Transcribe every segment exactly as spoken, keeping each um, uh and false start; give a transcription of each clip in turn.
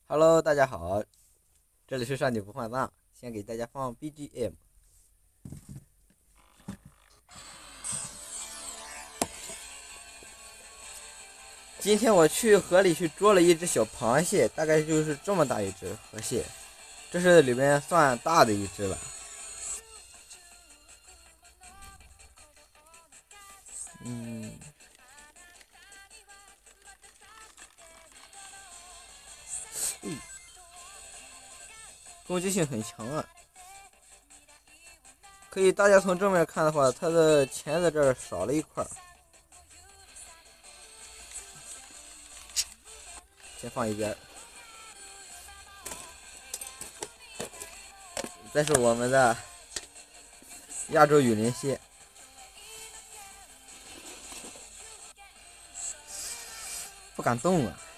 Hello，大家好，这里是上帝不换档，先给大家放 B G M。今天我去河里去捉了一只小螃蟹，大概就是这么大一只河蟹，这是里面算大的一只了。嗯，嗯攻击性很强啊。可以，大家从正面看的话，它的钳子这儿少了一块，先放一边。这是我们的亚洲雨林蟹，不敢动啊。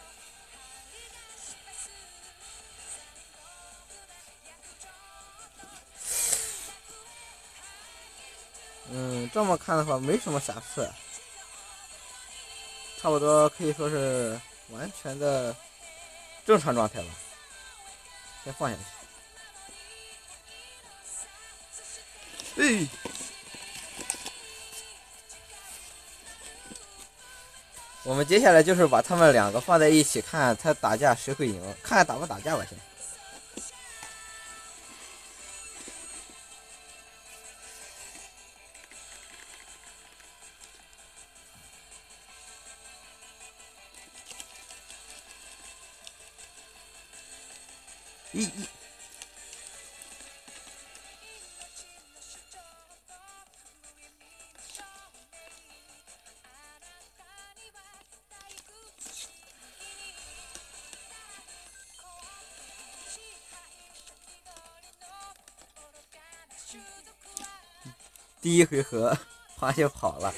嗯，这么看的话没什么瑕疵，差不多可以说是完全的正常状态了。先放下去。哎，我们接下来就是把他们两个放在一起，看他打架谁会赢，看打不打架吧先。一一第一回合，螃蟹跑了。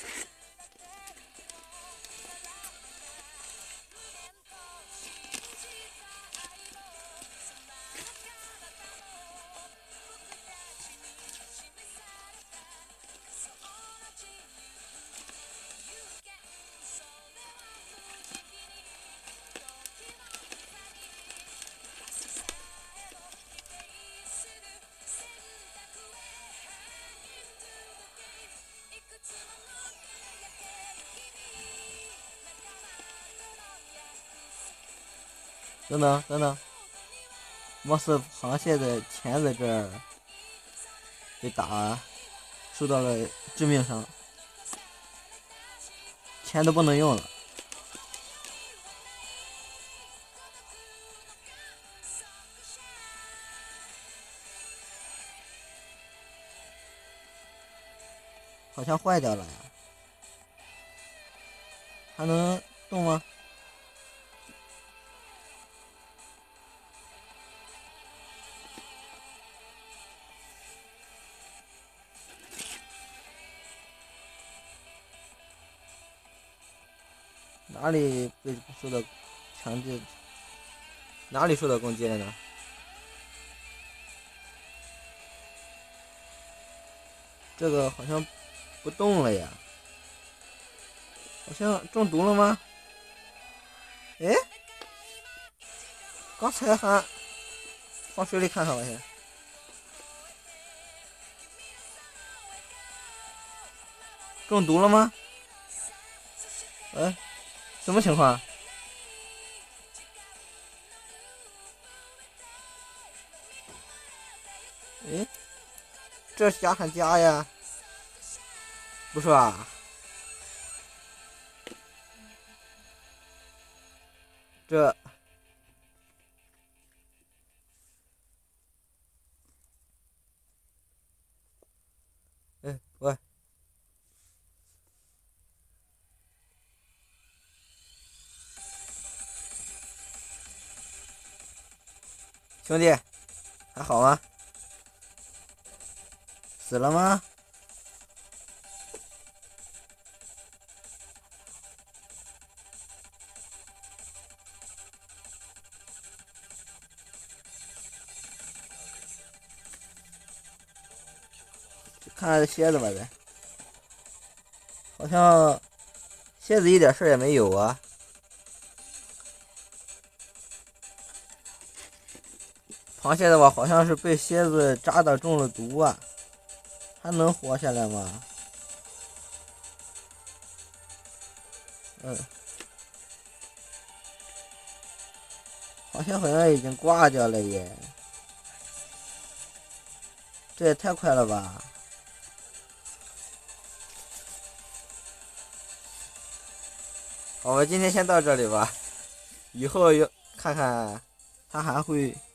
等等等等，貌似螃蟹的钳子这儿被打，受到了致命伤，钳都不能用了。好像坏掉了呀，还能动吗？哪里被受到强制？哪里受到攻击了呢？这个好像不动了呀，好像中毒了吗？哎，刚才还放水里看看吧先。中毒了吗？哎，什么情况？哎，这加还加呀？不是吧？这，哎喂，兄弟，还好吗？死了吗？看看蝎子吧，呗。好像蝎子一点事也没有啊。 螃蟹的话好像是被蝎子扎的中了毒啊，还能活下来吗？嗯，好像好像已经挂掉了耶，这也太快了吧！好，我今天先到这里吧，以后要看看它还会